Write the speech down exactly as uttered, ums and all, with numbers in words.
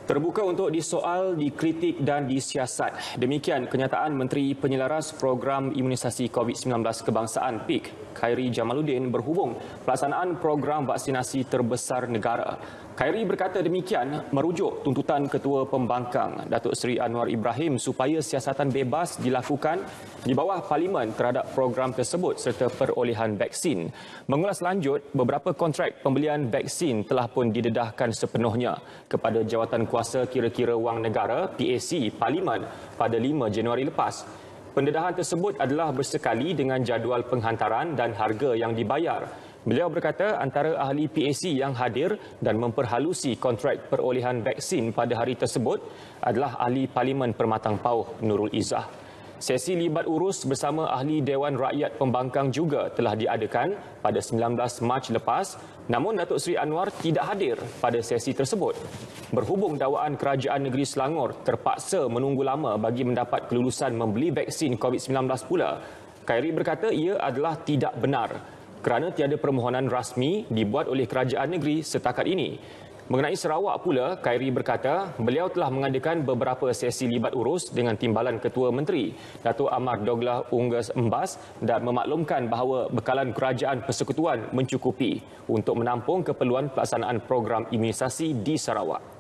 Terbuka untuk disoal, dikritik dan disiasat. Demikian kenyataan Menteri Penyelaras Program Imunisasi COVID sembilan belas Kebangsaan P I K, Khairi Jamaluddin berhubung pelaksanaan program vaksinasi terbesar negara. Khairi berkata demikian merujuk tuntutan Ketua Pembangkang Datuk Seri Anwar Ibrahim supaya siasatan bebas dilakukan di bawah Parlimen terhadap program tersebut serta perolehan vaksin. Mengulas lanjut, beberapa kontrak pembelian vaksin telah pun didedahkan sepenuhnya kepada Jawatan Kuasa Kira-kira Wang Negara P A C Parlimen pada lima Januari lepas. Pendedahan tersebut adalah bersekali dengan jadual penghantaran dan harga yang dibayar. Beliau berkata antara ahli P A C yang hadir dan memperhalusi kontrak perolehan vaksin pada hari tersebut adalah ahli Parlimen Permatang Pauh Nurul Izzah. Sesi libat urus bersama ahli Dewan Rakyat Pembangkang juga telah diadakan pada sembilan belas Mac lepas, namun Datuk Seri Anwar tidak hadir pada sesi tersebut. Berhubung dakwaan Kerajaan Negeri Selangor terpaksa menunggu lama bagi mendapat kelulusan membeli vaksin COVID sembilan belas pula, Khairi berkata ia adalah tidak benar kerana tiada permohonan rasmi dibuat oleh Kerajaan Negeri setakat ini. Mengenai Sarawak pula, Khairi berkata beliau telah mengadakan beberapa sesi libat urus dengan Timbalan Ketua Menteri, Datuk Amar Doglah Unggas Embas, dan memaklumkan bahawa bekalan Kerajaan Persekutuan mencukupi untuk menampung keperluan pelaksanaan program imunisasi di Sarawak.